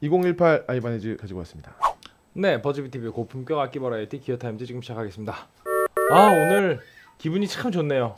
2018 아이바네즈 가지고 왔습니다. 네, 버즈비TV의 고품격 악기 버라이어티 기어타임즈 지금 시작하겠습니다. 아, 오늘 기분이 참 좋네요.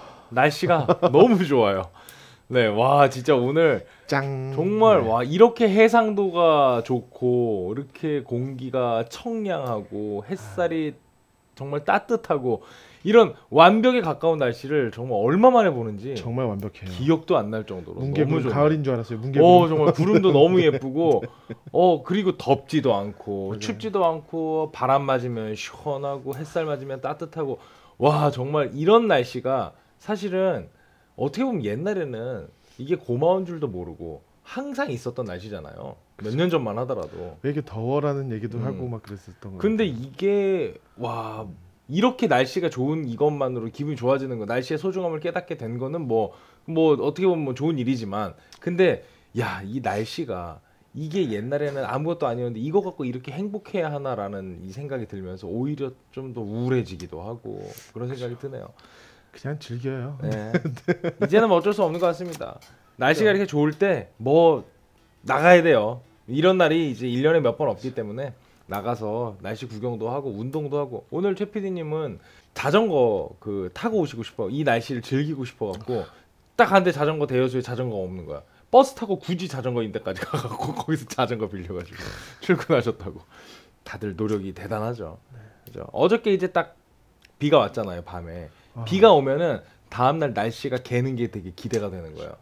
날씨가 너무 좋아요. 네, 와 진짜 오늘 짱. 정말 네. 와 이렇게 해상도가 좋고 이렇게 공기가 청량하고 햇살이 정말 따뜻하고 이런 완벽에 가까운 날씨를 정말 얼마 만에 보는지 정말 완벽해요. 기억도 안 날 정도로 뭉게구름 너무 가을인 줄 알았어요. 뭉게구름. 정말 구름도 너무 예쁘고 그리고 덥지도 않고 맞아요. 춥지도 않고 바람 맞으면 시원하고 햇살 맞으면 따뜻하고 와 정말 이런 날씨가 사실은 어떻게 보면 옛날에는 이게 고마운 줄도 모르고 항상 있었던 날씨잖아요. 몇 년 전만 하더라도. 왜 이렇게 더워라는 얘기도 하고 막 그랬었던 거. 근데 이게 와 이렇게 날씨가 좋은 이것만으로 기분이 좋아지는 거, 날씨의 소중함을 깨닫게 된 거는 뭐 어떻게 보면 뭐 좋은 일이지만, 근데 야 이 날씨가 이게 옛날에는 아무것도 아니었는데 이거 갖고 이렇게 행복해야 하나라는 이 생각이 들면서 오히려 좀 더 우울해지기도 하고 그런 생각이 드네요. 그냥 즐겨요. 네. 이제는 뭐 어쩔 수 없는 것 같습니다. 날씨가 이렇게 좋을 때 뭐 나가야 돼요. 이런 날이 이제 1년에 몇 번 없기 때문에 나가서 날씨 구경도 하고 운동도 하고. 오늘 최 PD님은 자전거 타고 오시고 싶어. 이 날씨를 즐기고 싶어 갖고 딱 갔는데 자전거 대여소에 자전거가 없는 거야. 버스 타고 굳이 자전거 인데까지 가갖고 거기서 자전거 빌려가지고 출근하셨다고. 다들 노력이 대단하죠. 그죠? 어저께 이제 딱 비가 왔잖아요, 밤에. 비가 오면은 다음날 날씨가 개는 게 되게 기대가 되는 거예요.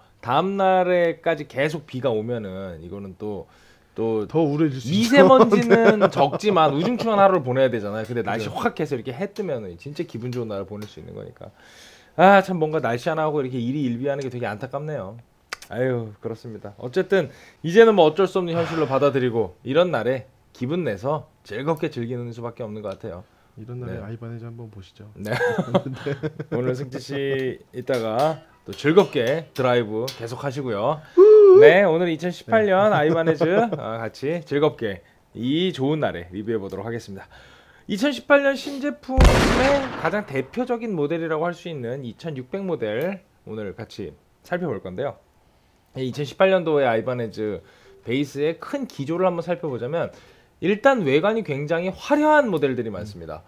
다음날에까지 계속 비가 오면은 이거는 또 더 우울해질 수 있어. 미세먼지는 적지만 우중충한 하루를 보내야 되잖아요. 근데 날씨 확 해서 이렇게 해 뜨면은 진짜 기분 좋은 날을 보낼 수 있는 거니까. 아, 참 뭔가 날씨 하나 하고 이렇게 일이 일비하는 게 되게 안타깝네요. 아유, 그렇습니다. 어쨌든 이제는 뭐 어쩔 수 없는 현실로 받아들이고 이런 날에 기분 내서 즐겁게 즐기는 수밖에 없는 것 같아요. 이런 날에 네. 아이바네즈 한번 보시죠. 네. 오늘 승지 씨 이따가 또 즐겁게 드라이브 계속 하시고요. 네, 오늘 2018년 아이바네즈 같이 즐겁게 이 좋은 날에 리뷰해 보도록 하겠습니다. 2018년 신제품의 가장 대표적인 모델이라고 할 수 있는 2600 모델 오늘 같이 살펴볼 건데요. 2018년도의 아이바네즈 베이스의 큰 기조를 한번 살펴보자면 일단 외관이 굉장히 화려한 모델들이 많습니다.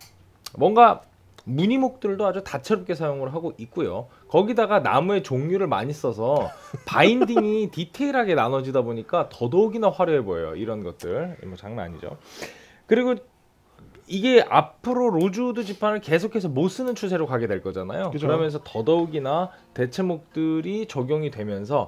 뭔가 무늬목들도 아주 다채롭게 사용을 하고 있고요. 거기다가 나무의 종류를 많이 써서 바인딩이 디테일하게 나눠지다 보니까 더더욱이나 화려해 보여요. 이런 것들 뭐 장난 아니죠. 그리고 이게 앞으로 로즈우드 지판을 계속해서 못 쓰는 추세로 가게 될 거잖아요. 그죠. 그러면서 더더욱이나 대체목들이 적용이 되면서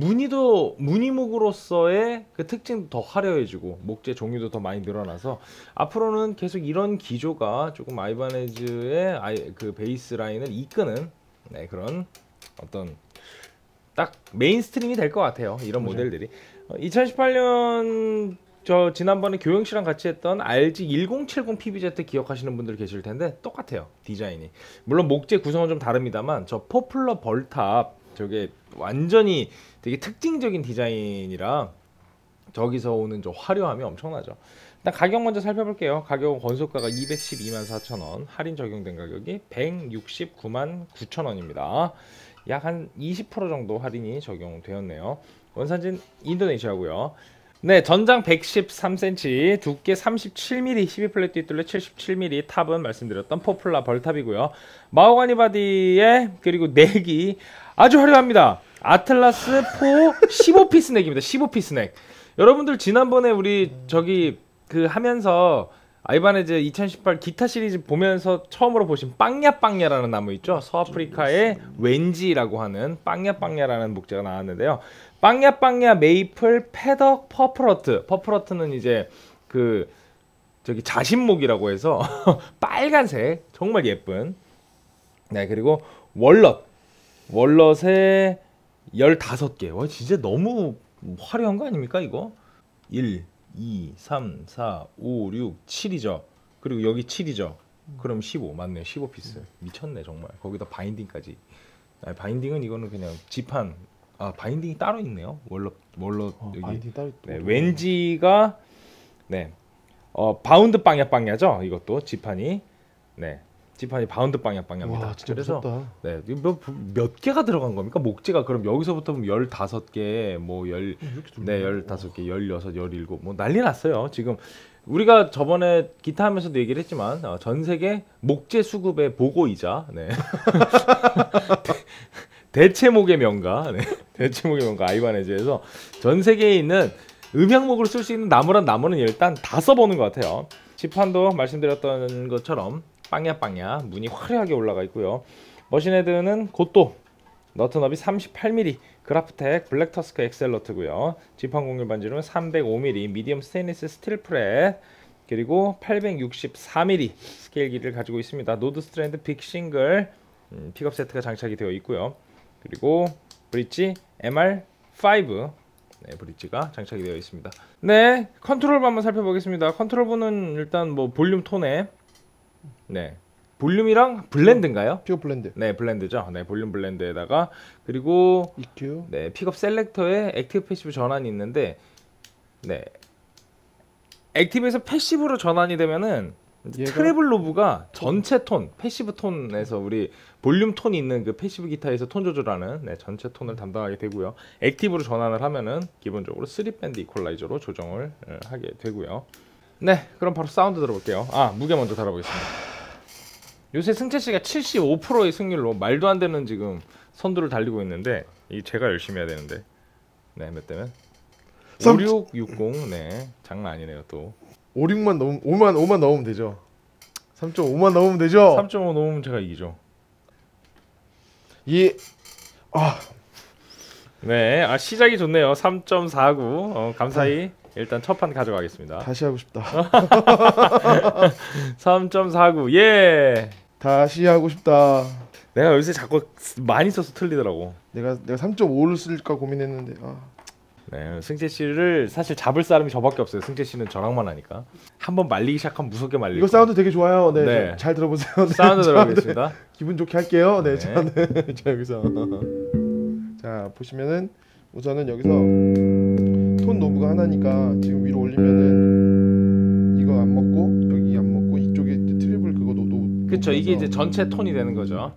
무늬목으로서의 그 특징도 더 화려해지고 목재 종류도 더 많이 늘어나서 앞으로는 계속 이런 기조가 조금 아이바네즈의 그 베이스 라인을 이끄는 그런 어떤 딱 메인스트림이 될 것 같아요. 이런 모델들이 2018년 저 지난번에 교영 씨랑 같이 했던 RG 1070 PBZ 기억하시는 분들 계실 텐데 똑같아요, 디자인이. 물론 목재 구성은 좀 다릅니다만 저 포플러 벌탑 저게 완전히 되게 특징적인 디자인이라 저기서 오는 저 화려함이 엄청나죠. 일단 가격 먼저 살펴볼게요. 가격은 권소가가 212만 4천원, 할인 적용된 가격이 169만 9천원입니다. 약 한 20% 정도 할인이 적용되었네요. 원산지는 인도네시아고요. 네, 전장 113cm, 두께 37mm, 12플랫 뒷둘레 77mm, 탑은 말씀드렸던 포플라 벌탑이고요. 마호가니 바디에 그리고 넥이 아주 화려합니다. 아틀라스 4 15피스 넥입니다. 15피스 넥. 여러분들 지난번에 우리 저기 하면서 아이바네즈 2018 기타 시리즈 보면서 처음으로 보신 빵야빵야라는 나무 있죠? 서아프리카의 웬지라고 하는 빵야빵야라는 목재가 나왔는데요. 빵야빵야 메이플 패덕 퍼플러트. 퍼플러트는 이제 저기 자신목이라고 해서 빨간색 정말 예쁜. 네, 그리고 월넛에 15개. 와, 진짜 너무 화려한 거 아닙니까 이거? 1 2 3 4 5 6 7이죠. 그리고 여기 7이죠. 그럼 15 맞네요. 15피스. 미쳤네 정말. 거기다 바인딩까지. 바인딩은 이거는 그냥 지판. 바인딩이 따로 있네요. 월넛 여기. 바인딩 따로 네, 왠지가 바운드 빵야빵야죠. 이것도 지판이. 네. 지판이 바운드 방향입니다. 와 진짜 그래서 무섭다. 네, 몇 개가 들어간 겁니까? 목재가 그럼 여기서부터 보면 15개, 뭐 이렇게 네, 15개, 16, 17, 뭐 난리 났어요. 지금 우리가 저번에 기타 하면서도 얘기를 했지만 전 세계 목재 수급의 보고이자 네. 대체목의 명가, 네. 대체목의 명가 아이바네즈에서 전 세계에 있는 음향목으로 쓸 수 있는 나무는 일단 다 써보는 것 같아요. 지판도 말씀드렸던 것처럼 빵야 문이 화려하게 올라가 있고요. 머신헤드는 곧도 너트너비 38mm 그라프텍 블랙 터스크 엑셀 너트고요. 지판 공률 반지름은 305mm 미디엄 스테인리스 스틸 프렛 그리고 864mm 스케일 길이를 가지고 있습니다. 노드 스트랜드 빅 싱글 픽업 세트가 장착이 되어 있고요. 그리고 브릿지 MR5 네, 브릿지가 장착이 되어 있습니다. 네, 컨트롤부 한번 살펴보겠습니다. 컨트롤부는 일단 뭐 볼륨 톤에 네, 볼륨이랑 블렌드인가요? 픽업 블렌드. 네, 블렌드죠. 네, 볼륨 블렌드에다가 그리고 EQ. 네, 픽업 셀렉터에 액티브 패시브 전환이 있는데 네, 액티브에서 패시브로 전환이 되면은 트래블 노브가 전체 톤, 패시브 톤에서 우리 볼륨 톤이 있는 그 패시브 기타에서 톤 조절하는 네, 전체 톤을 담당하게 되고요. 액티브로 전환을 하면은 기본적으로 3밴드 이퀄라이저로 조정을 하게 되고요. 네, 그럼 바로 사운드 들어볼게요. 무게 먼저 다뤄보겠습니다. 요새 승채 씨가 75%의 승률로 말도 안 되는 지금 선두를 달리고 있는데 이 제가 열심히 해야 되는데 네, 몇 대면? 5660 네, 장난 아니네요 또. 5만 넘으면 5만 넘으면 되죠. 3.5만 넘으면 되죠. 3.5 넘으면 제가 이기죠. 예. 네, 시작이 좋네요. 3.49 감사히 일단 첫 판 가져가겠습니다. 다시 하고 싶다. 3.49 예. 다시 하고 싶다. 내가 요새 자꾸 많이 써서 틀리더라고. 내가 3.5를 쓸까 고민했는데 네, 승재 씨를 사실 잡을 사람이 저밖에 없어요. 승재 씨는 저랑만 하니까. 한번 말리기 시작하면 무섭게 말리고. 이거 사운드 되게 좋아요. 네, 네. 잘 들어보세요. 네, 사운드 들어보겠습니다. 기분 좋게 할게요. 네, 네. 자 여기서 자 보시면은 우선은 여기서 톤 노브가 하나니까 지금 위로 올리면은 이거 안 먹고 여기 안 먹고 이쪽에 트리블 그거 노브. 그렇죠. 이게 이제 전체 톤이 되는 거죠.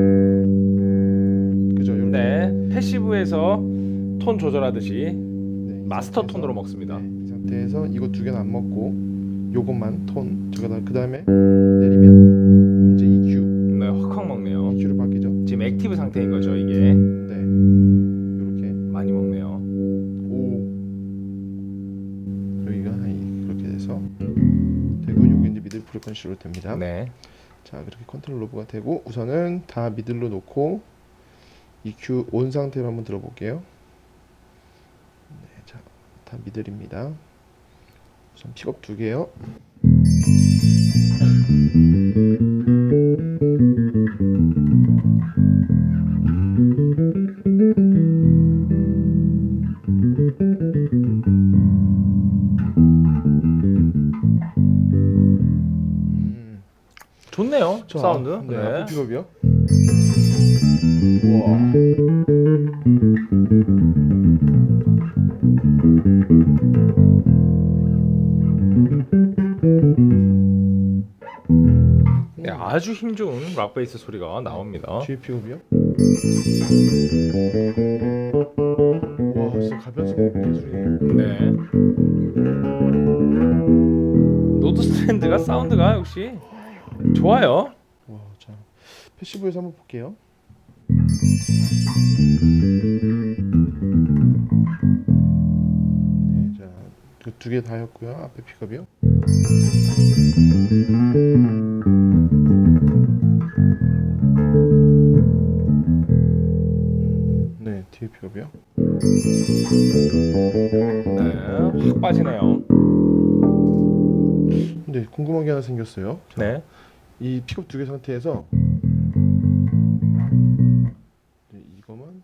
그죠. 이렇게. 네, 패시브에서 톤 조절하듯이 네, 마스터 상태에서, 톤으로 먹습니다. 네, 이 상태에서 이거 두 개는 안 먹고 요것만 톤 저거다. 그 다음에 내리면 이제 EQ. 네, 확 먹네요. EQ로 바뀌죠. 지금 액티브 상태인 거죠, 이게. 네, 이렇게. 많이 먹네요. 오, 여기가 그렇게 돼서 되고 여기 이제 미들 프리퀀시로 됩니다. 네. 자, 그렇게 컨트롤 로브가 되고 우선은 다 미들로 놓고 EQ 온 상태로 한번 들어볼게요. 네, 자, 다 미들입니다. 우선 픽업 두 개요. 좋네요. 자, 사운드. 네, 네. 앞에 픽업이요. 우와. 네, 아주 힘 좋은 락 베이스 소리가 나옵니다. 뒤에 픽업이요. 와, 진짜 가변수 개소리네요. 네. 노드 스탠드가 사운드가 역시 좋아요. 와, 자, 패시브에서 한번 볼게요. 네, 자, 그 두 개 다였고요. 앞에 픽업이요. 네, 뒤에 픽업이요. 네, 확 빠지네요. 근데 궁금한 게 하나 생겼어요. 자, 네. 이 픽업 두 개 상태에서 네, 이거만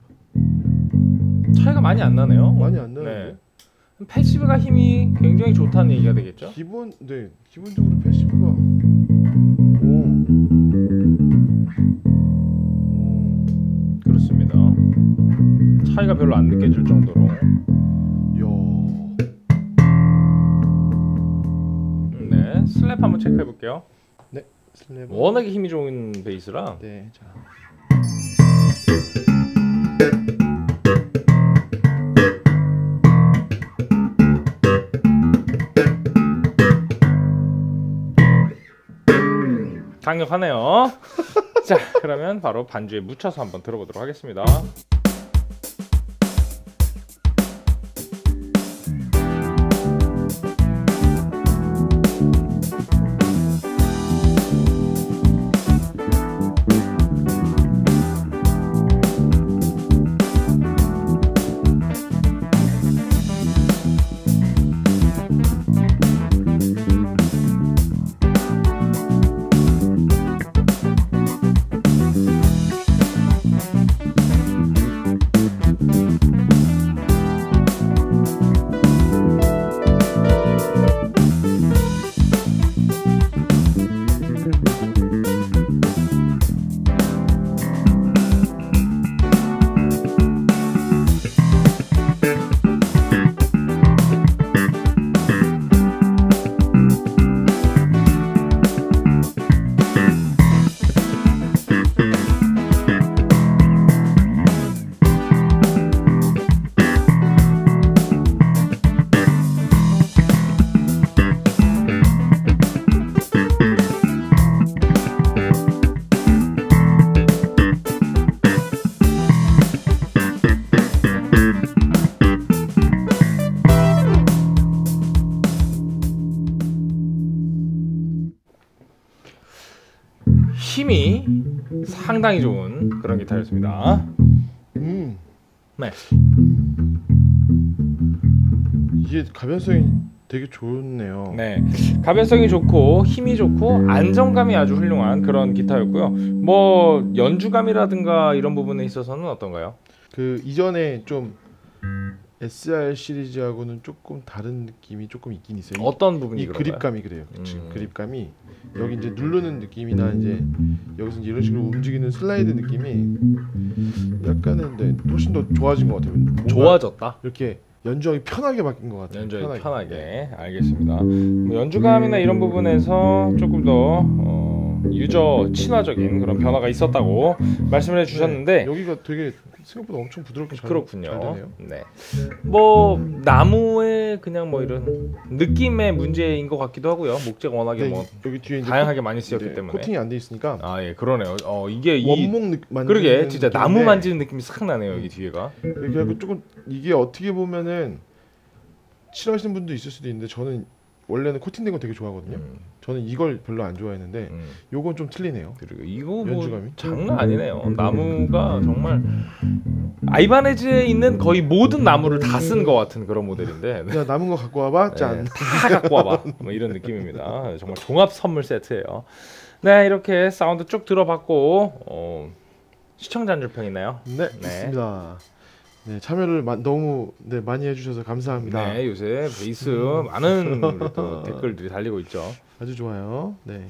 차이가 많이 안 나네요. 많이 안 나는데. 네. 패시브가 힘이 굉장히 좋다는 얘기가 되겠죠. 기본적으로 패시브가 그렇습니다. 차이가 별로 안 느껴질 정도로. 이야. 네, 슬랩 한번 체크해 볼게요. 네, 슬랩은 워낙에 힘이 좋은 베이스라. 네, 자. 강력하네요. 자, 그러면 바로 반주에 묻혀서 한번 들어보도록 하겠습니다. 힘이 상당히 좋은 그런 기타였습니다. 네. 이게 가변성이 되게 좋네요. 네, 가변성이 좋고 힘이 좋고 안정감이 아주 훌륭한 그런 기타였고요. 뭐 연주감이라든가 이런 부분에 있어서는 어떤가요? 그 이전에 좀 SR 시리즈하고는 조금 다른 느낌이 조금 있긴 있어요. 어떤 부분이 이 그런가요? 그립감이 그래요. 지금 그립감이 여기 이제 누르는 느낌이나 이제 여기서 이제 이런 식으로 움직이는 슬라이드 느낌이 약간은 네, 훨씬 더 좋아진 것 같아요. 뭔가 좋아졌다. 이렇게 연주하기 편하게 바뀐 것 같아요. 연주하기 편하게. 알겠습니다. 뭐 연주감이나 이런 부분에서 조금 더 유저 친화적인 그런 변화가 있었다고 말씀을 해주셨는데 네, 여기가 되게 생각보다 엄청 부드럽게 잘 그렇군요. 되네요. 네. 뭐 나무의 그냥 뭐 이런 느낌의 문제인 것 같기도 하고요. 목재가 워낙에 네, 뭐 여기 뒤에 이제 다양하게 많이 쓰였기 네, 때문에. 코팅이 안 돼 있으니까 아, 예, 그러네요. 이게 이 원목 만지는 그러게 진짜 나무 느낌인데 만지는 느낌이 싹 나네요. 여기 뒤에가. 그래서 조금 이게 어떻게 보면은 싫어하시는 분도 있을 수도 있는데 저는 원래는 코팅된 거 되게 좋아하거든요. 저는 이걸 별로 안 좋아했는데 요건 좀 틀리네요. 그리고 이거 뭐 연주감이? 장난 아니네요. 나무가 정말 아이바네즈에 있는 거의 모든 나무를 다 쓴 것 같은 그런 모델인데 그냥 남은 거 갖고 와봐. 짠. 다 갖고 와봐. 뭐 이런 느낌입니다. 정말 종합 선물 세트예요. 네, 이렇게 사운드 쭉 들어봤고 시청자 한줄평 있나요? 네, 좋습니다. 네, 참여를 너무 많이 해주셔서 감사합니다. 네, 요새 베이스 많은 또 댓글들이 달리고 있죠. 아주 좋아요. 네.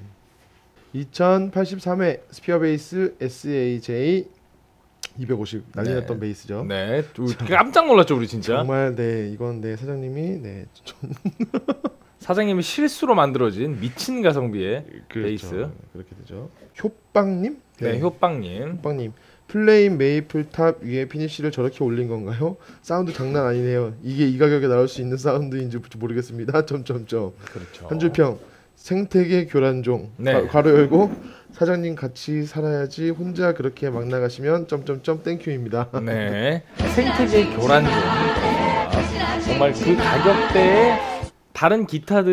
2083회 스피어 베이스 SAJ 250 난리 났던 베이스죠. 네, 깜짝 놀랐죠 우리 진짜. 정말 네 이건 네 사장님이 좀 사장님이 실수로 만들어진 미친 가성비의 그렇죠. 베이스. 그렇게 되죠. 효빵님? 네, 효빵님. 효빵님. 플레인 메이플 탑 위에 피니쉬를 저렇게 올린 건가요? 사운드 장난 아니네요. 이게 이 가격에 나올 수 있는 사운드인지 모르겠습니다. 점점점. 그렇죠. 한 줄평. 생태계 교란종. 네. 괄호 열고 사장님 같이 살아야지 혼자 그렇게 막 나가시면 점점점 땡큐입니다. 네, 생태계 교란종. 정말 그 가격대에 다른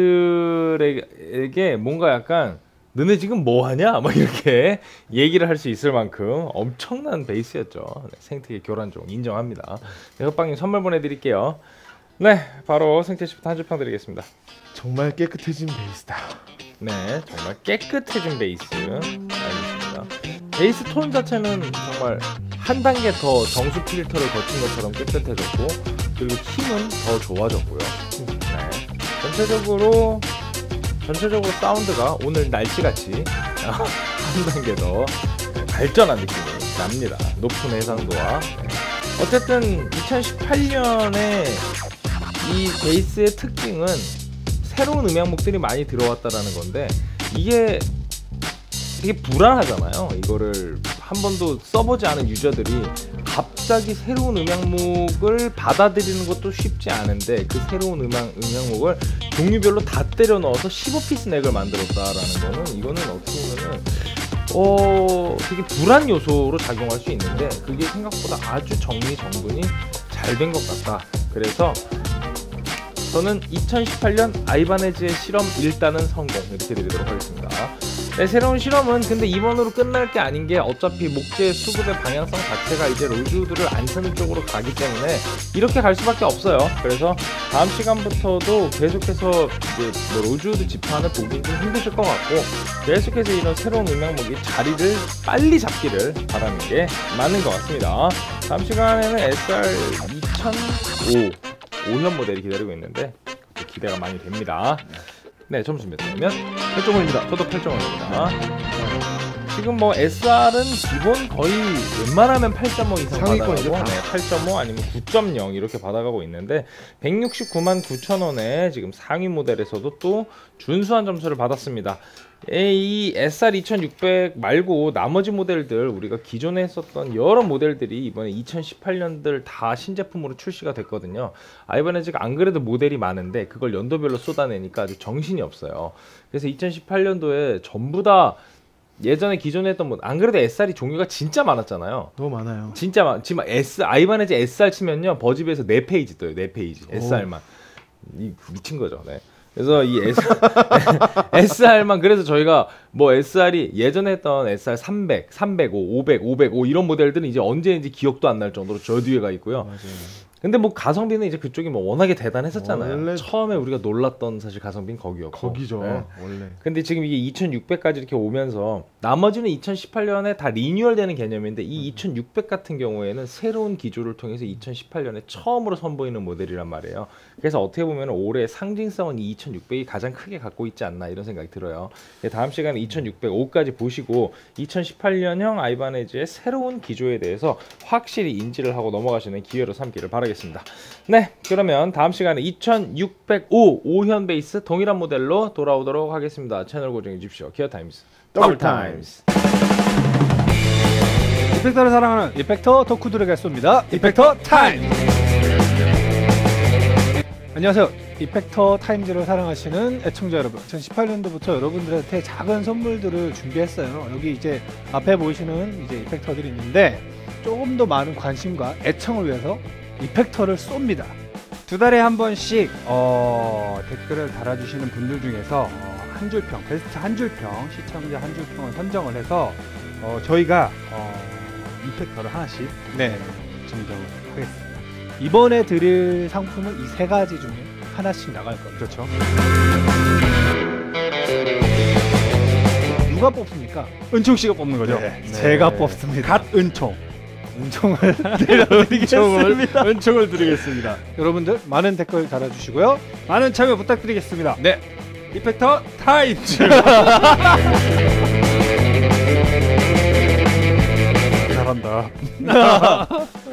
기타들에게 뭔가 약간 너네 지금 뭐 하냐? 막 이렇게 얘기를 할 수 있을 만큼 엄청난 베이스였죠. 네, 생태계 교란종 인정합니다. 네, 흑방님 선물 보내드릴게요. 네, 바로 생태씨부터 한 줄평 드리겠습니다. 정말 깨끗해진 베이스다. 네, 정말 깨끗해진 베이스. 알겠습니다. 베이스 톤 자체는 정말 한 단계 더 정수 필터를 거친 것처럼 깨끗해졌고, 그리고 힘은 더 좋아졌고요. 네, 전체적으로 사운드가 오늘 날씨같이 한 단계 더 발전한 느낌이 납니다. 높은 해상도와. 어쨌든 2018년에 이 베이스의 특징은 새로운 음향목들이 많이 들어왔다라는 건데, 이게 되게 불안하잖아요. 이거를 한 번도 써보지 않은 유저들이 갑자기 새로운 음향목을 받아들이는 것도 쉽지 않은데 그 새로운 음향목을 종류별로 다 때려 넣어서 15피스 넥을 만들었다라는 거는 이거는 어떻게 보면은 되게 불안 요소로 작용할 수 있는데 그게 생각보다 아주 정리정돈이 잘 된 것 같다. 그래서 저는 2018년 아이바네즈의 실험 일단은 성공 이렇게 드리도록 하겠습니다. 네, 새로운 실험은 근데 이번으로 끝날 게 아닌 게 어차피 목재 수급의 방향성 자체가 이제 로즈우드를 안 쓰는 쪽으로 가기 때문에 이렇게 갈 수밖에 없어요. 그래서 다음 시간부터도 계속해서 이제 뭐 로즈우드 지판을 보기 좀 힘드실 것 같고 계속해서 이런 새로운 음향목이 자리를 빨리 잡기를 바라는 게 맞는 것 같습니다. 다음 시간에는 SR 2005 5현 모델이 기다리고 있는데 기대가 많이 됩니다. 네, 점수 몇 대면 8.5입니다. 저도 8.5입니다. 지금 뭐 SR은 기본 거의 웬만하면 8.5 이상 받아가고 네, 8.5 아니면 9.0 이렇게 받아가고 있는데 169만 9천 원에 지금 상위 모델에서도 또 준수한 점수를 받았습니다. 이 SR 2600 말고 나머지 모델들 우리가 기존에 했었던 여러 모델들이 이번에 2018년들 다 신제품으로 출시가 됐거든요. 아이바네즈가 안 그래도 모델이 많은데 그걸 연도별로 쏟아내니까 아주 정신이 없어요. 그래서 2018년도에 전부 다 예전에 기존에 했던 안 그래도 SR이 종류가 진짜 많았잖아요. 너무 많아요. 진짜 지금 아이바네즈 SR 치면요 버즈비에서 4페이지 떠요. 4페이지 SR만 미친 거죠. 네. 그래서 이 SR만 그래서 저희가 뭐 SR이 예전에 했던 SR 300, 305, 500, 505 이런 모델들은 이제 언제인지 기억도 안 날 정도로 저 뒤에 가 있고요. 맞아요. 근데 뭐 가성비는 이제 그쪽이 뭐 워낙에 대단했었잖아요. 원래 처음에 우리가 놀랐던 사실 가성비는 거기였고. 거기죠. 네. 원래. 근데 지금 이게 2600까지 이렇게 오면서 나머지는 2018년에 다 리뉴얼되는 개념인데 이 2600 같은 경우에는 새로운 기조를 통해서 2018년에 처음으로 선보이는 모델이란 말이에요. 그래서 어떻게 보면 올해 상징성은 이 2600이 가장 크게 갖고 있지 않나 이런 생각이 들어요. 다음 시간에 2605까지 보시고 2018년형 아이바네즈의 새로운 기조에 대해서 확실히 인지를 하고 넘어가시는 기회로 삼기를 바라겠습니다. 네, 그러면 다음 시간에 2605 5현 베이스 동일한 모델로 돌아오도록 하겠습니다. 채널 고정해 주십시오. 기어타임스 더블타임스. 이펙터를 사랑하는 이펙터 덕후들에게 쏩니다. 이펙터 타임. 안녕하세요. 이펙터 타임즈를 사랑하시는 애청자 여러분, 2018년도부터 여러분들한테 작은 선물들을 준비했어요. 여기 이제 앞에 보이시는 이제 이펙터들이 있는데 조금 더 많은 관심과 애청을 위해서 이펙터를 쏩니다. 두 달에 한 번씩 댓글을 달아주시는 분들 중에서 한 줄평, 베스트 한 줄평, 시청자 한 줄평을 선정을 해서 저희가 이펙터를 하나씩 증정을 하겠습니다. 이번에 드릴 상품은 이 세 가지 중에 하나씩 나갈 겁니다. 그렇죠. 누가 뽑습니까? 은총 씨가 뽑는 거죠? 네, 제가 뽑습니다. 갓 은총. 은총을 드리겠습니다. 은총을 드리겠습니다. 여러분들 많은 댓글 달아주시고요. 많은 참여 부탁드리겠습니다. 네, 이펙터 타임즈. 잘한다.